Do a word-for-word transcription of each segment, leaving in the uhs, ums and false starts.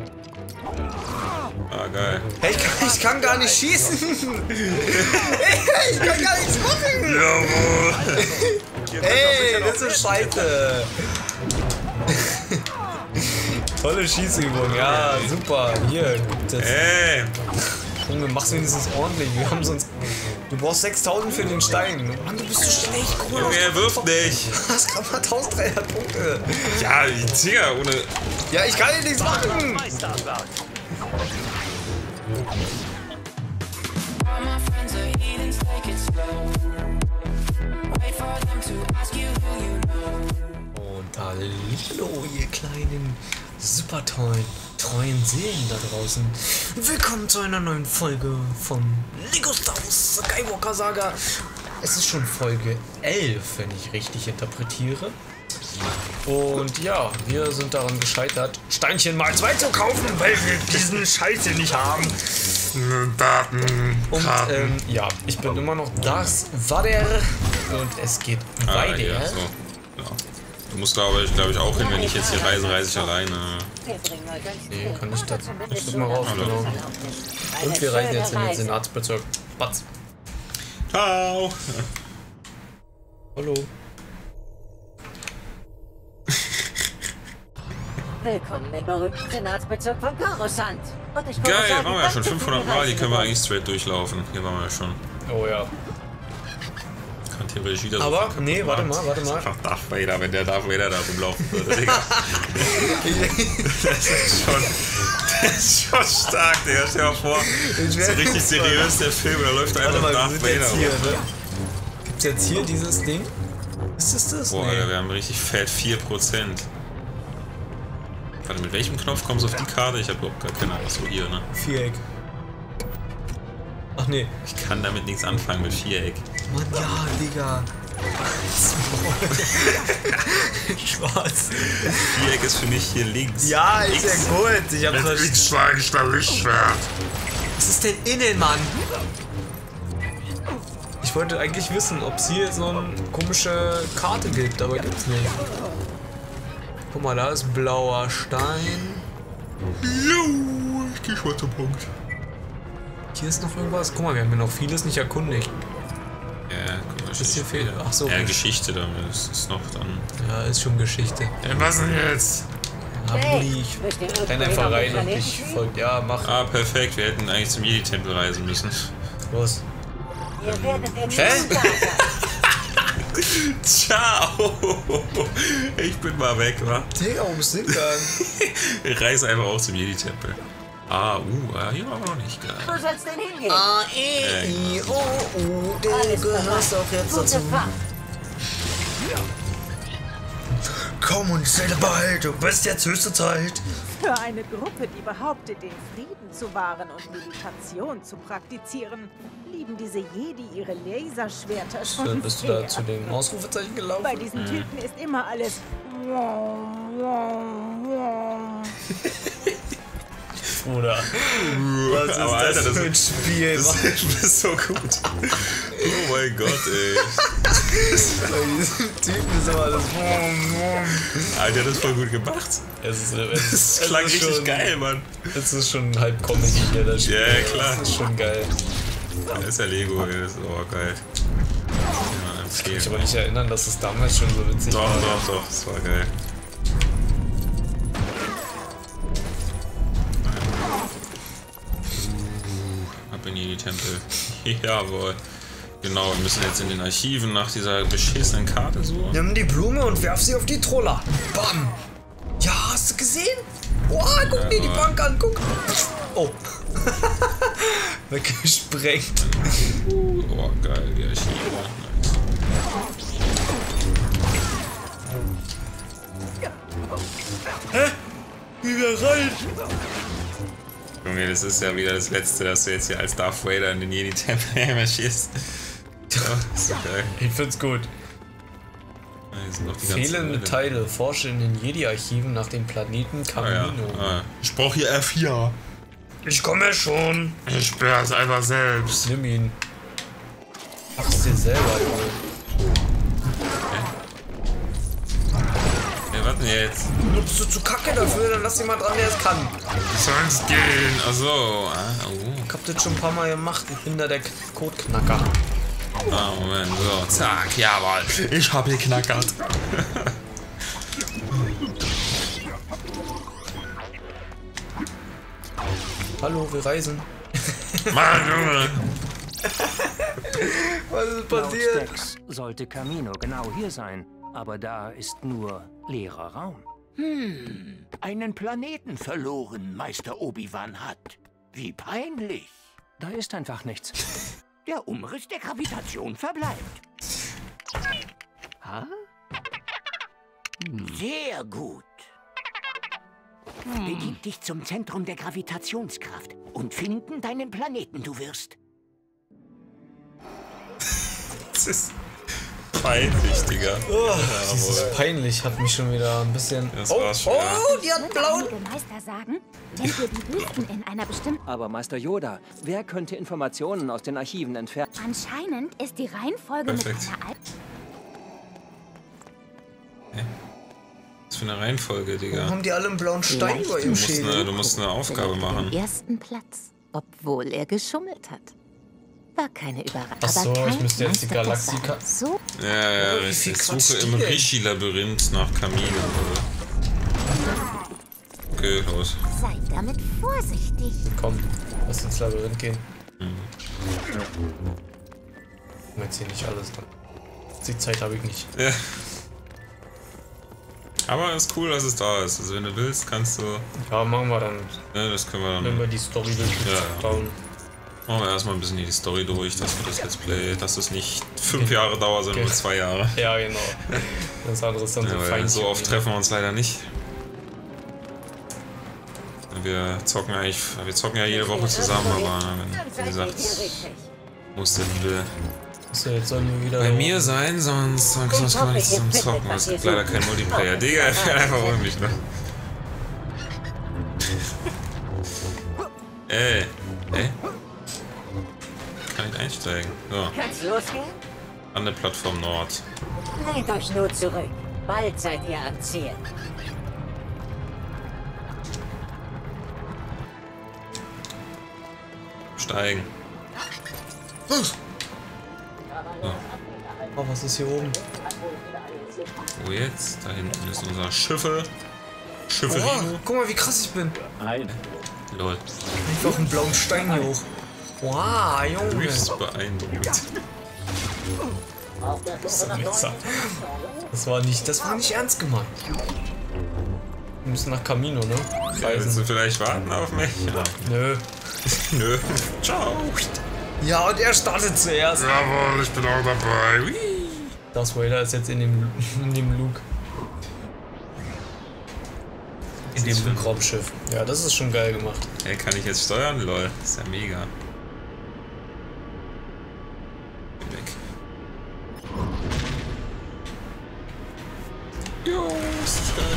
Ah, geil. Hey, ich kann, ich kann gar nicht schießen. Hey, ich kann gar nichts machen. Jawohl. Ey, das ist scheiße. Tolle Schießübung, ja, super. Hier, das. Ey. Junge, mach's wenigstens ordentlich. Wir haben sonst. Du brauchst sechstausend für den Stein. Mann, du bist so schlecht. Guck mal, Junge, er wirft nicht. du hast gerade mal dreizehnhundert Punkte. Ja, Digga, ohne. Ja, ich kann hier nichts machen. Und hallo, ihr kleinen, super tollen, treuen Seelen da draußen. Willkommen zu einer neuen Folge von Lego Star Wars Skywalker Saga. Es ist schon Folge elf, wenn ich richtig interpretiere. Und ja, wir sind daran gescheitert, Steinchen mal zwei zu kaufen, weil wir diesen Scheiß hier nicht haben. Daten. Und ähm, ja, ich bin immer noch das Vader und es geht Ah, weiter. ja, so. Ja. Du musst, glaube ich, glaube ich, auch hin, wenn ich jetzt hier reise, reise ich alleine. Nee, kann ich das. Ich drück mal raus, Hallo. genau. Und wir reisen jetzt in den Senatsbezirk. Batz. Ciao. Hallo. Willkommen im berühmten Senatsbezirk von Coruscant. Und ich Geil, waren wir ja schon fünfhundert Mal, die können wir eigentlich straight durchlaufen. Hier waren wir ja schon. Oh ja. Kann theoretisch wieder so. Aber, nee, warte mal, warte mal. Einfach Darth Vader, wenn der Darth Vader da rumlaufen würde, Digga. Das ist schon, das ist schon stark, Digga. Stell dir mal vor, so richtig seriös der Film, da läuft einfach Warte mal, wir Darth sind Vader jetzt hier, rum. ne? Gibt's jetzt hier dieses Ding? Ist es das? Boah, Nee. Alter, wir haben richtig fett vier Prozent. Warte, mit welchem Knopf kommst du auf die Karte? Ich habe überhaupt gar keine Ahnung. Achso, hier, ne? Viereck. Ach nee. Ich kann damit nichts anfangen mit Viereck. Mann, ja, Digga. Schwarz. Viereck ist für mich hier links. Ja, ist ja gut. Ich hab das. schlage ich da Lichtschwert. Was ist denn innen, Mann? Ich wollte eigentlich wissen, ob es hier so eine komische Karte gibt, aber gibt's nicht. Guck mal, da ist blauer Stein. Jo, ich geh schon zum Punkt. Hier ist noch irgendwas. Guck mal, wir haben ja noch vieles nicht erkundigt. Ja, guck mal, Ist hier fehlt. Ach so. Ja, Geschichte dann, das ist noch dann. Ja, ist schon Geschichte. Ja, was denn jetzt? Ja, Bulli, ich renn einfach rein und ich folgt. Ja, mach. Ah, perfekt, wir hätten eigentlich zum Jedi-Tempel reisen müssen. Los. Ihr werdet den Hä? Ciao! Ich bin mal weg, wa? Digga, wo bist du hingegangen? Wir reisen einfach auch zum Jedi-Tempel. Ah, uh, ah, hier waren wir noch nicht, geil. Du sollst denn hingehen. A, E, I, O, U, du gehörst auch jetzt Gute dazu. Fahrt. Komm und zähle bald, du bist jetzt höchste Zeit. Für eine Gruppe, die behauptet, den Frieden zu wahren und Meditation zu praktizieren, lieben diese Jedi ihre Laserschwerter schon Dann bist du sehr. da zu dem Ausrufezeichen gelaufen? Bei diesen Typen ist immer alles. Bruder. Was ist Aber das Alter, das für ein Spiel? Das Mann? ist so gut. Oh mein Gott, ey. Bei diesen Typen ist immer alles. Alter, das ist voll gut gemacht. Es ist, es Das es klang ist richtig schon, geil, Mann. Es ist schon halb Comedy hier, das Spiel. Ja, klar. Das ist schon geil. Das ist ja Lego, ey. Das ist oh, geil. Ja, Ich kann mich empfehlen. aber nicht erinnern, dass es damals schon so witzig Doch, war. doch, doch. Das war geil. Uh, ab in die Tempel. Jawohl. Genau, wir müssen jetzt in den Archiven nach dieser beschissenen Karte suchen. Nimm die Blume und werf sie auf die Troller. Bam! Ja, hast du gesehen? Oh, guck dir die Bank an, guck. Oh. Weggesprengt. Oh, geil, die Archive. Nice. Wieder rein. Junge, das ist ja wieder das Letzte, dass du jetzt hier als Darth Vader in den Jedi-Tempel marschierst. Ja, ist so geil. Ich find's gut. Ja, hier sind noch die ganzen Fehlende Leute. Teile. Forsche in den Jedi-Archiven nach dem Planeten Ah, ja. Kamino. Ah, ich brauche hier F vier. Ich komme schon. Ich sperre es einfach selbst. Nimm ihn. Mach's dir selber, Junge. Ja, warte, denn jetzt? Du bist du zu kacke dafür, dann lass jemand dran, der es kann. Soll's gehen. Achso. Ah, oh. Ich hab das schon ein paar Mal gemacht. Ich bin da der Codeknacker. Ah, Moment. So, zack. Jawohl. Ich hab geknackert. Hallo, wir reisen. Mann, Junge. Was ist Laut passiert? Dex sollte Camino genau hier sein, aber da ist nur leerer Raum. Hm, einen Planeten verloren, Meister Obi-Wan hat. Wie peinlich. Da ist einfach nichts. Der Umriss der Gravitation verbleibt. Ha? Sehr gut. Begib dich zum Zentrum der Gravitationskraft und finden deinen Planeten, du wirst. Das ist peinlich, Digga. Oh, dieses peinlich hat mich schon wieder ein bisschen... Das oh, war's schon, oh, die hat blauen... Einige Meister sagen, wenn ihr die Wüsten in einer bestimmten... Aber Meister Yoda, wer könnte Informationen aus den Archiven entfernen? Anscheinend ist die Reihenfolge Perfekt. mit einer Al Was für eine Reihenfolge, Digga. Warum haben die alle einen blauen Stein Vielleicht über Du ihrem musst, eine, Schädel? du musst eine Aufgabe machen. den ersten Platz, obwohl er geschummelt hat. War keine Überraschung. Ach so, aber ich kein müsste jetzt die Meister Galaxie das war ka- so Ja, ja, Oh, wie richtig. viel Suche Quatsch im die denn? Rishi-Labyrinth nach Kaminen, oder? Okay, los. Seid damit vorsichtig. Komm, lass ins Labyrinth gehen. Jetzt hier nicht alles dran. Die Zeit habe ich nicht. Ja. Aber ist cool, dass es da ist. Also wenn du willst, kannst du... Ja, machen wir dann, Ja, das können wir wenn dann... wir die Story Ja, ja. durchschauen. Machen wir erstmal ein bisschen hier die Story durch, dass wir das Let's Play... Dass es nicht fünf Jahre dauert, sondern Okay. nur zwei Jahre. Ja, genau. Das andere ist dann so Ja, weil fein. so oft treffen wir uns leider nicht. Wir zocken eigentlich... Wir zocken ja jede Woche zusammen, aber wenn, wie gesagt, muss der Liebe So, jetzt sollen wir wieder... bei mir sein, sonst, sonst können wir nicht zusammen zocken. Es gibt leider keinen Multiplayer. Digga, ich bin einfach unruhig, ne? Ey, ey. Kann ich einsteigen? So, Kann's losgehen? an der Plattform Nord. Lehnt euch nur zurück. Bald seid ihr am Ziel. Steigen. Oh, was ist hier oben? Wo jetzt? Da hinten ist unser Schiffe. Schiffe Oh, guck mal, wie krass ich bin. Lol. Einfach einen blauen Stein hier hoch. Wow, Junge. Höchst beeindruckend. Das war nicht, das war nicht ernst gemeint. Wir müssen nach Camino, ne? Willst Reisen. du vielleicht warten auf mich? Ja. Nö. Nö. Ciao. Ja, und er startet zuerst. Jawohl, ich bin auch dabei. Whee. Darth Vader ist jetzt in dem, in dem Luke. In dem Luke-Raumschiff. Ja, das ist schon geil gemacht. Ey, kann ich jetzt steuern? Lol. Ist ja mega. Weg. Jo, ist das geil.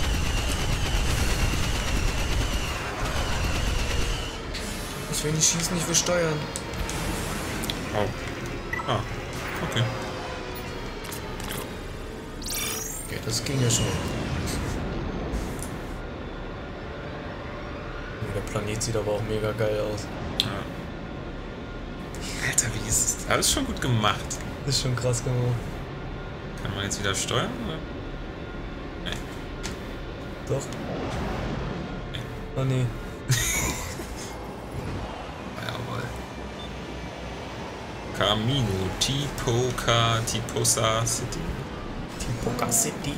Ich will nicht schießen, ich will steuern. Oh. Ah, okay. Okay, das ging ja schon. Der Planet sieht aber auch mega geil aus. Alter, wie ist das? Alles schon gut gemacht. Ist schon krass gemacht. Kann man jetzt wieder steuern? Oder? Nee. Doch. Oh nee. Jawohl. Camino, Tipoca, Tiposa City. Tipoca City.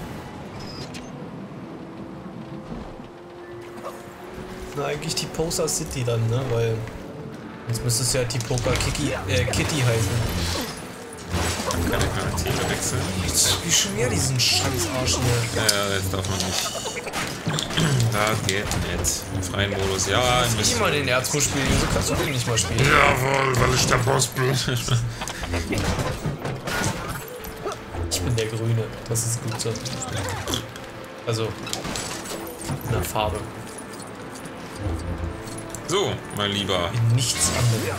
Na, eigentlich Tiposa City dann, ne? Weil. Jetzt müsste es ja Tipoca Kiki, äh, Kitty heißen. Kann keine Charaktere wechseln. Jetzt spiel schon wieder diesen scheiß Arsch hier. Ja, ja, jetzt darf man nicht. Da geht nicht. Im freien Modus, ja. Ich muss nicht mal den Erzko spielen, wieso kannst du den nicht mal spielen? Jawohl, weil ich der Boss bin. Ich bin der Grüne, das ist gut so. Also, in der Farbe. So, mein Lieber. In nichts anderem.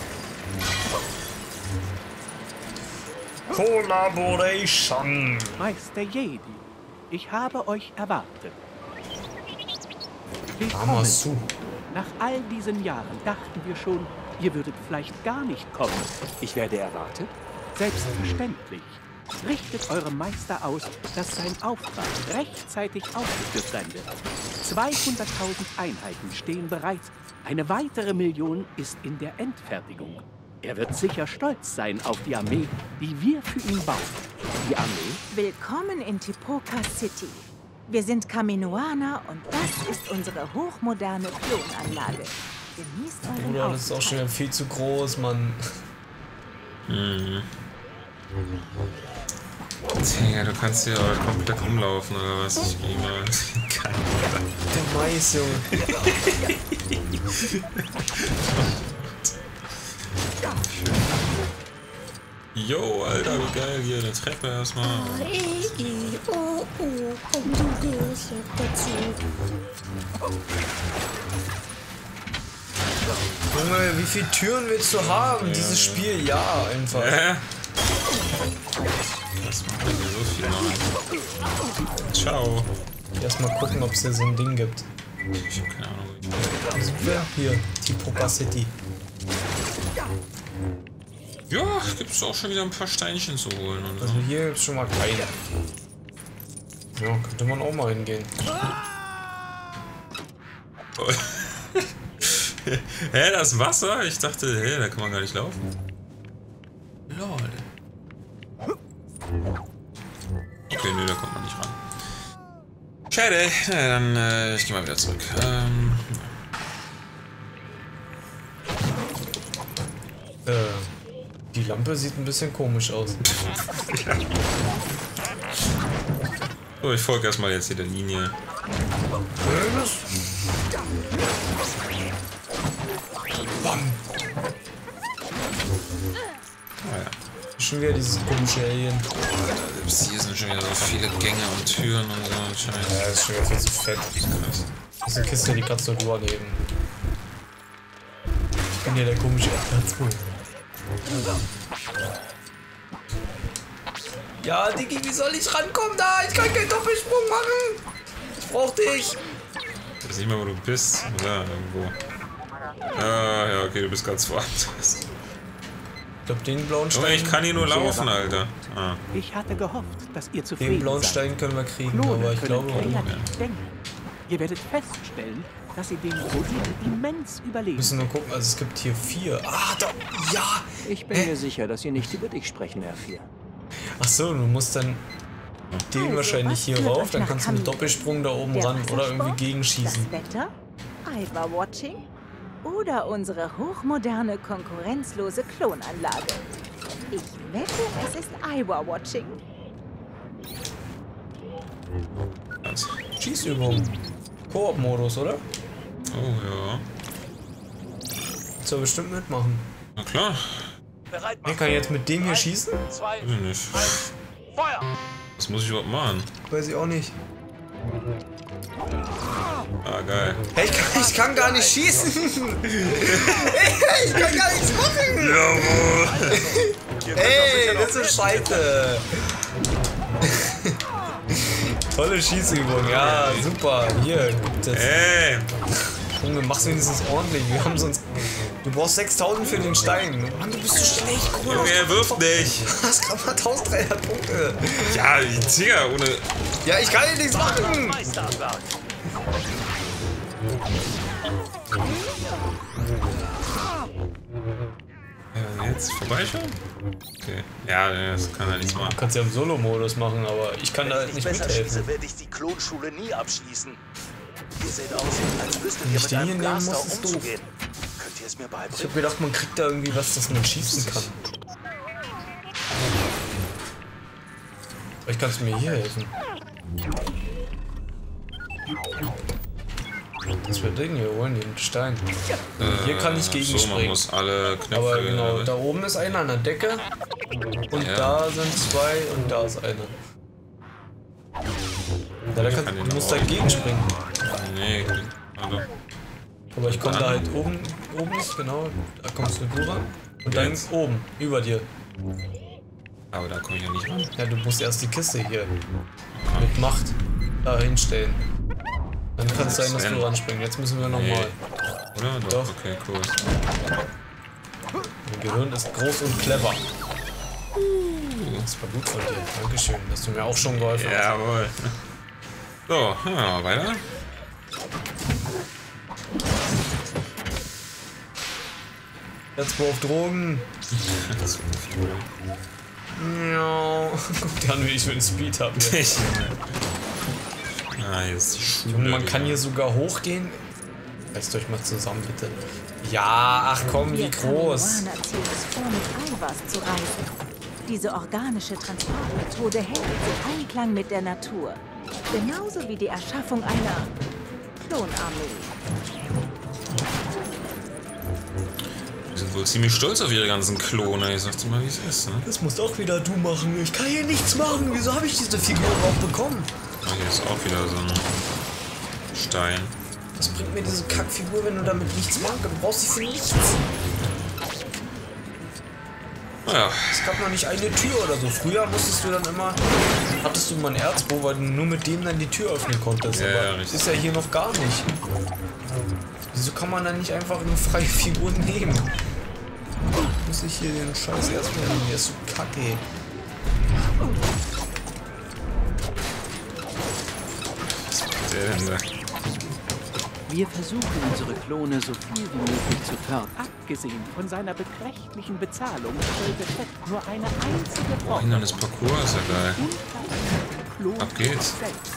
Collaboration. Meister Jedi, Ich habe euch erwartet. Armer Willkommen. Su. Nach all diesen Jahren dachten wir schon, ihr würdet vielleicht gar nicht kommen. Ich werde erwartet? Selbstverständlich. Richtet eurem Meister aus, dass sein Auftrag rechtzeitig ausgeführt sein wird. zweihunderttausend Einheiten stehen bereit. Eine weitere Million ist in der Endfertigung. Er wird sicher stolz sein auf die Armee, die wir für ihn bauen. Die Armee? Willkommen in Tipoca City. Wir sind Kaminoaner und das ist unsere hochmoderne Klonanlage. Genießt euren Bruder, das ist auch schon wieder viel zu groß, Mann. Mhm. Digga, du kannst hier aber komplett rumlaufen oder was? Ich gehe mal. Kein Der Mais, Junge. Jo, Alter, wie geil hier, eine Treppe erstmal. Iggy, oh, oh, komm, du gehörst doch dazu. Junge, wie viele Türen willst du haben? Ja. Dieses Spiel, ja, einfach. Hä? Das macht mir so viel machen. Ciao. Erstmal gucken, ob es hier so ein Ding gibt. Ich hab keine Ahnung. Wo sind wir? Hier, Tipoca City. Ja, gibt's auch schon wieder ein paar Steinchen zu holen und so. Also hier gibt's schon mal keine. Ja, könnte man auch mal hingehen. Hä, das Wasser? Ich dachte, hä, da kann man gar nicht laufen. Lol. Okay, nö, da kommt man nicht ran. Schade, na, dann äh, ich geh mal wieder zurück. Ähm, Äh, die Lampe sieht ein bisschen komisch aus. so, ich folge erstmal jetzt hier der Linie. Bam! Ah ja. Schon wieder dieses komische Alien. Selbst hier sind schon wieder so viele Gänge und Türen und so ein Scheiß. Ja, das ist schon wieder viel zu fett. Krass. Das ist eine Kiste, die kannst du nur anheben. Ich bin hier der komische Platzbull. Ja, Diggi, wie soll ich rankommen da? Ich kann keinen Doppelsprung machen. Ich brauch dich. Ich weiß nicht mehr, wo du bist. Da, irgendwo. Ah, ja, okay, du bist ganz woanders. Ich glaube, den blauen Junge, Stein. ich kann hier nur laufen, Alter. Ah. Ich hatte gehofft, dass ihr Den zufrieden blauen seid. Stein können wir kriegen, Klone aber ich können glaube. kreativ denken. Ihr werdet feststellen, dass ihr den Projekt immens Wir überleben. müssen nur gucken, also es gibt hier vier. Ah, da. Ja! Ich bin mir sicher, dass ihr nicht über dich sprechen, R vier. Achso, du musst dann den Also, wahrscheinlich was hier führt rauf, euch dann nach kannst du mit Kamino? Doppelsprung da oben Der ran oder irgendwie Wassersport, gegenschießen. Das Wetter? Iwa-Watching? Oder unsere hochmoderne, konkurrenzlose Klonanlage? Ich wette, es ist Iwa-Watching. Was? Schießübung. Koop-Modus, oder? Oh ja. Kannst du bestimmt mitmachen. Na klar. Ich kann jetzt mit dem hier schießen? Weiß ich nicht. Was muss ich überhaupt machen? Weiß ich auch nicht. Ah, geil. Hey, ich kann, ich kann gar nicht schießen! Ey, ich kann gar nichts machen! Jawohl! Ey, das ist scheiße! Tolle Schießübung, ja, super. Hier, gibt es. Ey! Junge, mach's wenigstens ordentlich. Wir haben sonst. Du brauchst sechstausend für den Stein. Mann, du bist so schlecht. Guck mal, Junge, er wirft nicht! du hast gerade mal dreizehnhundert Punkte. Ja, Digga, ohne. Ja, ich kann hier nichts machen. Ja, jetzt vorbeischauen? Okay. Ja, das kann er nichts machen. Du kannst ja im Solo-Modus machen, aber ich kann da Wenn ich nicht besser mithelfen. schieße, werde ich die Klonschule nie abschließen. Ihr seht aus, als wüsstet Wenn ihr ich mit den einem hier nehmen Blaster muss, ist doof. umzugehen. Könnt ihr es mir Ich beibringen? hab gedacht, man kriegt da irgendwie was, dass man schießen kann. Vielleicht kannst du mir hier helfen. Das wird Ding hier holen, den Stein. Hier kann ich So, man gegenspringen. muss alle Knöpfe. Aber genau, äh, da oben ist einer an der Decke. Und Ja. da sind zwei und da ist einer. Ja, da Ich kann, kann den du musst auch. dagegen springen. Nee, also. Aber ich komme da Dann- halt oben, oben ist, genau. Da kommst du rüber. Und dann Jetzt? oben, über dir. Aber da komme ich ja nicht ran. Ja, du musst erst die Kiste hier. Aha. Mit Macht da hinstellen. Dann kann es sein, dass du ranspringen. Jetzt müssen wir nochmal. Nee. Oder? Doch. Doch. Okay, cool. Mein Gehirn ist groß und clever. Das war gut von dir. Dankeschön, dass du mir auch schon geholfen hast. Jawohl. So, ja, weiter. Jetzt auf Drogen. Ja. Guck dir an, wie ich für den Speed habe. Ah, hier ist die Schule. Und man kann hier sogar hochgehen. Reißt euch mal zusammen, bitte. Ja, ach komm, wie groß. Wir zielt es vor, mit Eiweiß zu reisen. Diese organische Transportmethode hält im Einklang mit der Natur. Genauso wie die Erschaffung einer Klonarmee. Die sind wohl ziemlich stolz auf ihre ganzen Klone. Ich sag's dir mal, wie es ist. Ne? Das musst auch wieder du machen. Ich kann hier nichts machen. Wieso habe ich diese Figur überhaupt bekommen? Ah, hier ist auch wieder so ein Stein. Was bringt mir diese Kackfigur, wenn du damit nichts machst? Du brauchst sie für nichts. Naja. Es gab noch nicht eine Tür oder so. Früher musstest du dann immer, hattest du mal ein Erzbohr, weil du nur mit dem dann die Tür öffnen konntest. Ja, aber ja, das ist ja hier noch gar nicht. Wieso kann man dann nicht einfach eine freie Figur nehmen? Muss ich hier den Scheiß erstmal nehmen? Der ist so kacke. Was macht der denn da? Wir versuchen, unsere Klone so viel wie möglich zu fördern. Abgesehen von seiner beträchtlichen Bezahlung stellte Ted nur eine einzige Boah, Hindernisparcours ist ja geil. Klon Ab geht's.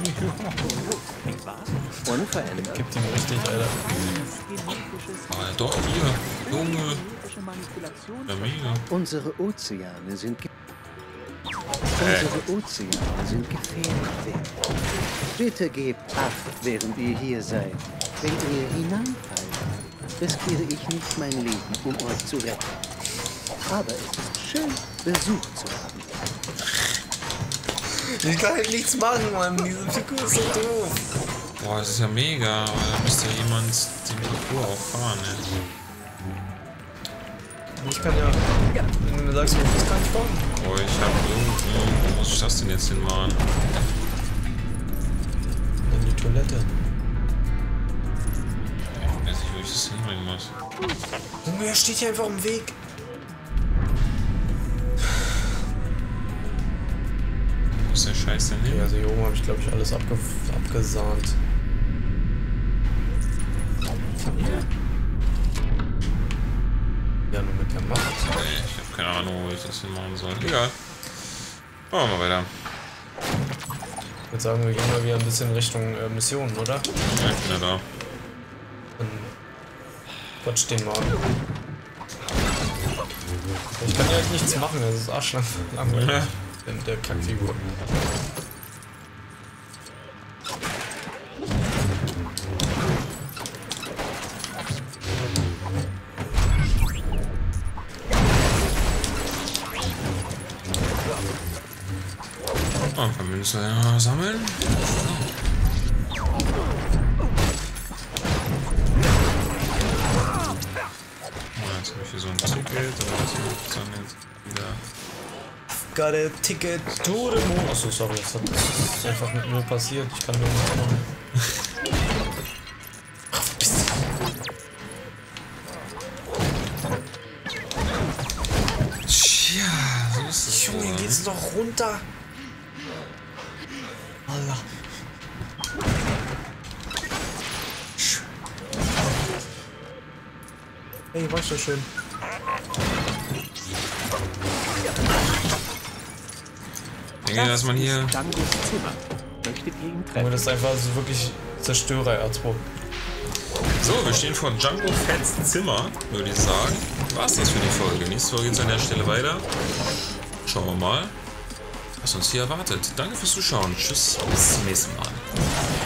Unverändert. Gibt ihm richtig, Alter. Ah, doch, hier. Junge. Ja, mega. Unsere Ozeane sind ge Äh. Unsere Ozeane sind gefährdet. Bitte gebt Acht, während ihr hier seid. Wenn ihr hineinfallt, riskiere ich nicht mein Leben, um euch zu retten. Aber es ist schön, Besuch zu haben. Ich kann halt nichts machen, Mann. Diese Figur ist so doof. Boah, das ist ja mega. Aber da müsste ja jemand den Parcours auch fahren, ey. Ich kann ja, wenn du mir sagst, wo ich kann ich kommen. Oh, ich hab irgendwie... Wo muss ich das denn jetzt hinmachen? In die Toilette. Ich weiß nicht, wo ich das hinbringen muss. Junge, er steht hier einfach im Weg. Wo ist der Scheiß denn hin? Ja, also hier oben habe ich, glaube ich, alles abge abgesahnt. Ja, nur mit der Macht. Nee, ich habe keine Ahnung, wo ich das hinmachen soll. Egal. Machen wir mal weiter. Ich würde sagen, wir gehen mal wieder ein bisschen Richtung äh, Mission, oder? Ja, ich bin ja da. Dann quatsch den mal an. Ich kann ja halt nichts machen, das ist arschlang langweilig. Ja. In der Kackfigur. Oh, ein paar Münzen ja, sammeln. Oh, jetzt habe ich hier so ein Ticket, aber was ist dann jetzt wieder? Got a ticket to the moon. Achso, sorry, das, hat, das ist einfach mit mir passiert. Ich kann nur nichts machen. Tja, so ist es. Junge, wohl, geht's ne? doch runter. Alter. Hey, war schon schön. Ich denke, dass man hier... Dangos Zimmer. Möchtet ihr ihn Aber treffen? das ist einfach so wirklich Zerstörer-Erzburg. So, wir stehen vor Django Fetts Zimmer, würde ich sagen. War's das für die Folge. Nächste Folge geht's an der Stelle weiter. Schauen wir mal, was uns hier erwartet. Danke fürs Zuschauen. Tschüss, bis zum nächsten Mal.